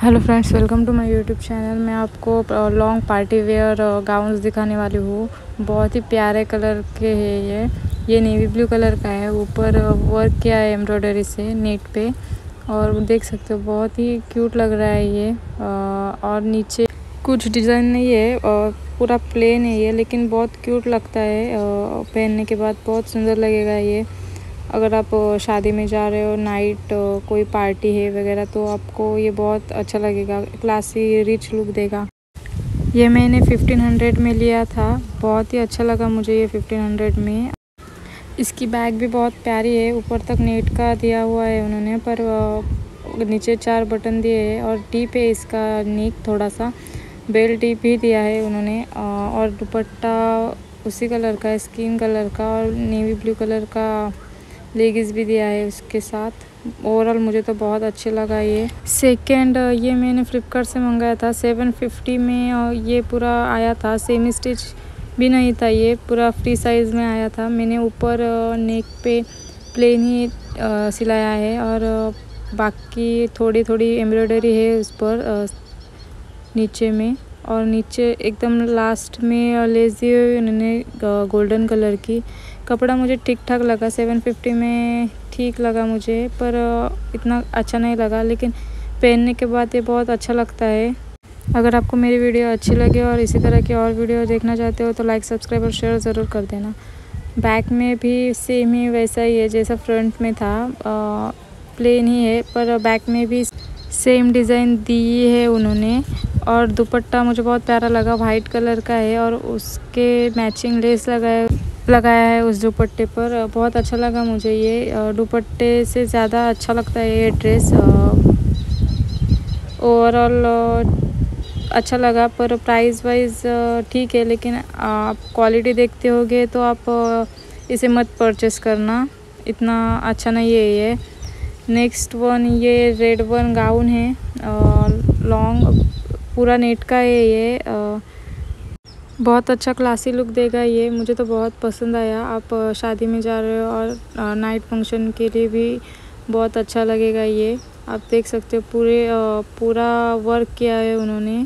Hello friends, welcome to my YouTube channel. मैं आपको long party wear gowns दिखाने वाली हूँ। बहुत ही प्यारे कलर के हैं ये नेवी ब्लू कलर का है। ऊपर वर्क किया है एम्ब्रॉयडरी से नेट पे, और देख सकते हो बहुत ही क्यूट लग रहा है ये। और नीचे कुछ डिज़ाइन नहीं है और पूरा प्लेन है ये, लेकिन बहुत क्यूट लगता है। पहनने के बाद बहुत सुंदर लगेगा ये। अगर आप शादी में जा रहे हो, नाइट कोई पार्टी है वगैरह, तो आपको ये बहुत अच्छा लगेगा, क्लासी रिच लुक देगा। ये मैंने 1500 में लिया था। बहुत ही अच्छा लगा मुझे ये 1500 में। इसकी बैग भी बहुत प्यारी है। ऊपर तक नेट का दिया हुआ है उन्होंने, पर नीचे 4 बटन दिए हैं और डीप है इसका नेक, थोड़ा सा बेल डीप भी दिया है उन्होंने। और दुपट्टा उसी कलर का, स्किन कलर का, और नेवी ब्लू कलर का लेगिस भी दिया है उसके साथ। ओवरऑल मुझे तो बहुत अच्छे लगा ये। सेकंड ये मैंने फ्लिपकार्ट से मंगाया था 750 में, और ये पूरा आया था। सेमी स्टिच भी नहीं था, ये पूरा फ्री साइज़ में आया था। मैंने ऊपर नेक पे प्लेन ही सिलाया है, और बाकी थोड़ी थोड़ी एम्ब्रॉयडरी है उस पर नीचे में। और नीचे एकदम लास्ट में लेस दी हुई उन्होंने गोल्डन कलर की। कपड़ा मुझे ठीक ठाक लगा, 750 में ठीक लगा मुझे, पर इतना अच्छा नहीं लगा, लेकिन पहनने के बाद ये बहुत अच्छा लगता है। अगर आपको मेरी वीडियो अच्छी लगे और इसी तरह की और वीडियो देखना चाहते हो तो लाइक, सब्सक्राइब और शेयर ज़रूर कर देना। बैक में भी सेम ही वैसा ही है जैसा फ्रंट में था, प्लेन ही है, पर बैक में भी सेम डिज़ाइन दी है उन्होंने। और दुपट्टा मुझे बहुत प्यारा लगा, वाइट कलर का है, और उसके मैचिंग लेस लगाया है उस दुपट्टे पर। बहुत अच्छा लगा मुझे ये। दुपट्टे से ज़्यादा अच्छा लगता है ये ड्रेस। ओवरऑल अच्छा लगा, पर प्राइस वाइज ठीक है, लेकिन आप क्वालिटी देखते होगे तो आप इसे मत परचेस करना, इतना अच्छा नहीं है ये। नेक्स्ट वन ये रेड वन गाउन है, लॉन्ग पूरा नेट का है ये। बहुत अच्छा क्लासी लुक देगा ये, मुझे तो बहुत पसंद आया। आप शादी में जा रहे हो और नाइट फंक्शन के लिए भी बहुत अच्छा लगेगा ये। आप देख सकते हो पूरा वर्क किया है उन्होंने,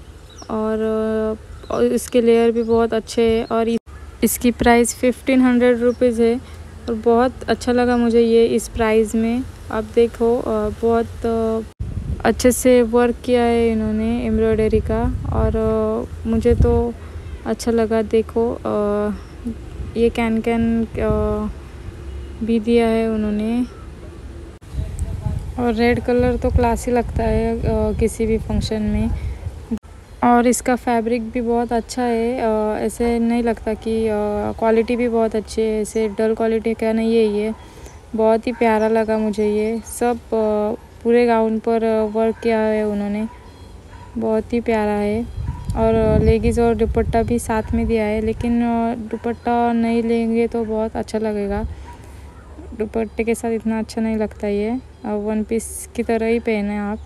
और इसके लेयर भी बहुत अच्छे हैं। और इसकी प्राइस 1500 रुपीज़ है, और बहुत अच्छा लगा मुझे ये इस प्राइस में। आप देखो बहुत अच्छे से वर्क किया है इन्होंने एम्ब्रॉयडरी का, और मुझे तो अच्छा लगा। देखो ये कैन भी दिया है उन्होंने, और रेड कलर तो क्लासी लगता है किसी भी फंक्शन में। और इसका फैब्रिक भी बहुत अच्छा है, ऐसे नहीं लगता कि क्वालिटी भी बहुत अच्छी है, ऐसे डल क्वालिटी का नहीं है ये। बहुत ही प्यारा लगा मुझे ये। सब पूरे गाउन पर वर्क किया है उन्होंने, बहुत ही प्यारा है। और लेगिस और दुपट्टा भी साथ में दिया है, लेकिन दुपट्टा नहीं लेंगे तो बहुत अच्छा लगेगा। दुपट्टे के साथ इतना अच्छा नहीं लगता ये, वन पीस की तरह ही पहने आप।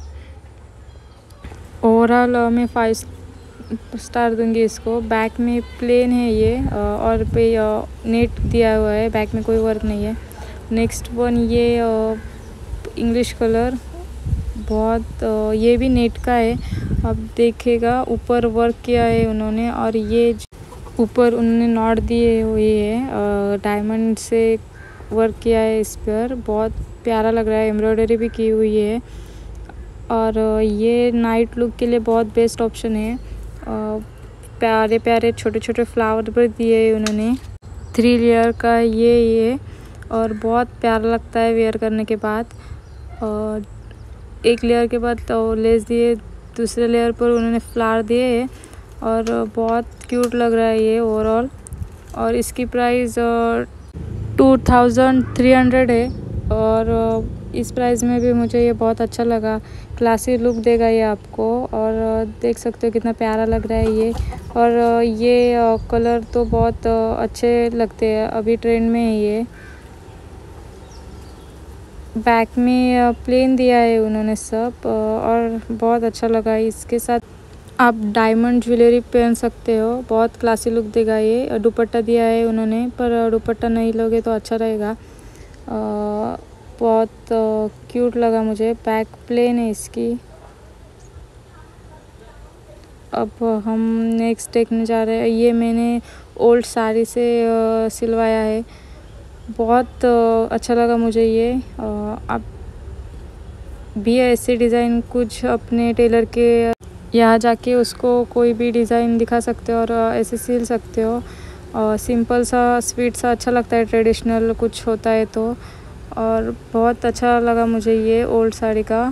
ओवरऑल मैं 5 स्टार दूंगी इसको। बैक में प्लेन है ये, और पे नेट दिया हुआ है, बैक में कोई वर्क नहीं है। नेक्स्ट वन ये इंग्लिश कलर, बहुत ये भी नेट का है। अब देखेगा ऊपर वर्क किया है उन्होंने, और ये ऊपर उन्होंने नॉट दिए हुए है, डायमंड से वर्क किया है इस पर। बहुत प्यारा लग रहा है, एम्ब्रॉयडरी भी की हुई है। और ये नाइट लुक के लिए बहुत बेस्ट ऑप्शन है। प्यारे प्यारे छोटे छोटे फ्लावर पर दिए है उन्होंने। 3 लेयर का ये और बहुत प्यारा लगता है वेयर करने के बाद। और एक लेयर के बाद तो लेस दिए, दूसरे लेयर पर उन्होंने फ्लावर दिए है, और बहुत क्यूट लग रहा है ये ओवरऑल। और इसकी प्राइस 2300 है, और इस प्राइस में भी मुझे ये बहुत अच्छा लगा। क्लासी लुक देगा ये आपको, और देख सकते हो कितना प्यारा लग रहा है ये। और ये कलर तो बहुत अच्छे लगते हैं, अभी ट्रेंड में है ये। बैक में प्लेन दिया है उन्होंने सब, और बहुत अच्छा लगा। इसके साथ आप डायमंड ज्वेलरी पहन सकते हो, बहुत क्लासी लुक देगा ये। दुपट्टा दिया है उन्होंने, पर दुपट्टा नहीं लोगे तो अच्छा रहेगा। बहुत क्यूट लगा मुझे। बैक प्लेन है इसकी, अब हम नेक्स्ट देखने जा रहे हैं। ये मैंने ओल्ड साड़ी से सिलवाया है, बहुत अच्छा लगा मुझे ये। आप भी ऐसे डिज़ाइन कुछ अपने टेलर के यहाँ जाके उसको कोई भी डिज़ाइन दिखा सकते हो और ऐसे सिल सकते हो। सिंपल सा स्वीट सा अच्छा लगता है, ट्रेडिशनल कुछ होता है तो। और बहुत अच्छा लगा मुझे ये ओल्ड साड़ी का,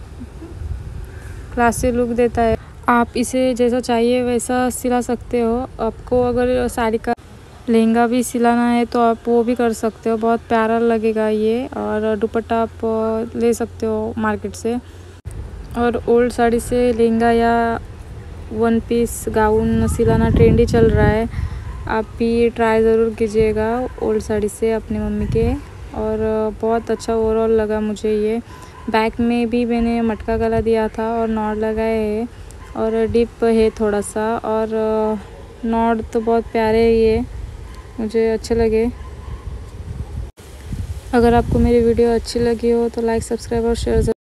क्लासी लुक देता है। आप इसे जैसा चाहिए वैसा सिला सकते हो। आपको अगर साड़ी का लहंगा भी सिलाना है तो आप वो भी कर सकते हो, बहुत प्यारा लगेगा ये। और दुपट्टा आप ले सकते हो मार्केट से। और ओल्ड साड़ी से लहंगा या वन पीस गाउन सिलाना ट्रेंडी चल रहा है। आप भी ट्राई ज़रूर कीजिएगा ओल्ड साड़ी से अपनी मम्मी के। और बहुत अच्छा ओवरऑल लगा मुझे ये। बैक में भी मैंने मटका गला दिया था और नॉट लगाए है और डिप है थोड़ा सा। और नॉट तो बहुत प्यारे है, ये मुझे अच्छे लगे। अगर आपको मेरी वीडियो अच्छी लगी हो तो लाइक, सब्सक्राइब और शेयर